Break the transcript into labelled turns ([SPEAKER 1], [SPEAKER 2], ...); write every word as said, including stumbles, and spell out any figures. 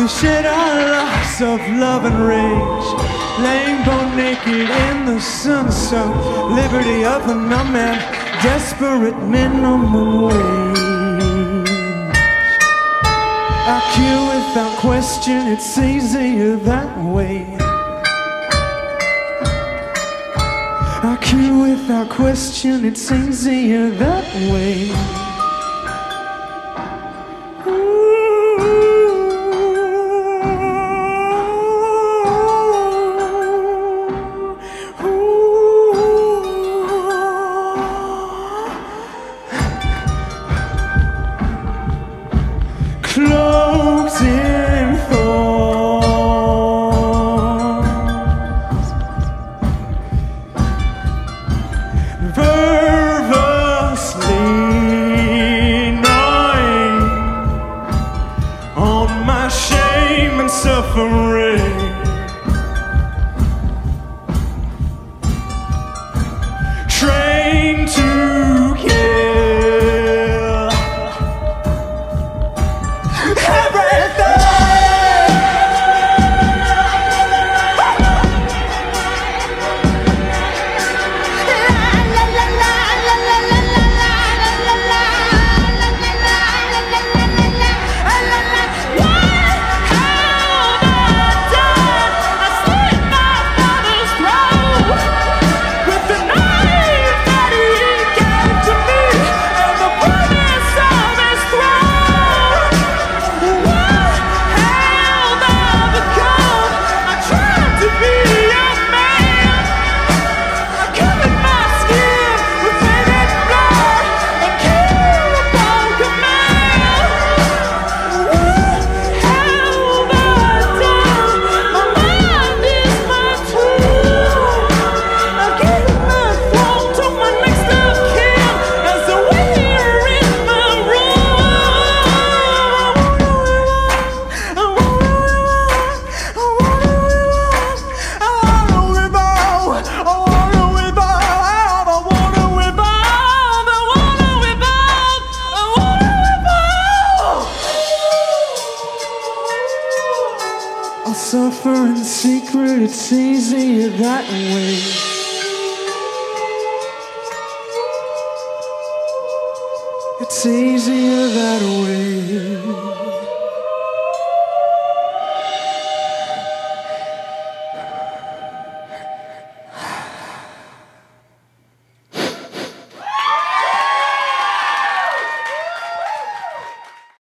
[SPEAKER 1] We shed our lives of love and rage, laying bone naked in the sun. So liberty of a numb and desperate minimum wage. I kill without question, it's easier that way. I kill without question, it's easier that way. Cloaked in thorns, perversely gnawing on my shame and suffering. Trained to kill everything. I'll suffer in secret, it's easier that way. It's easier that way.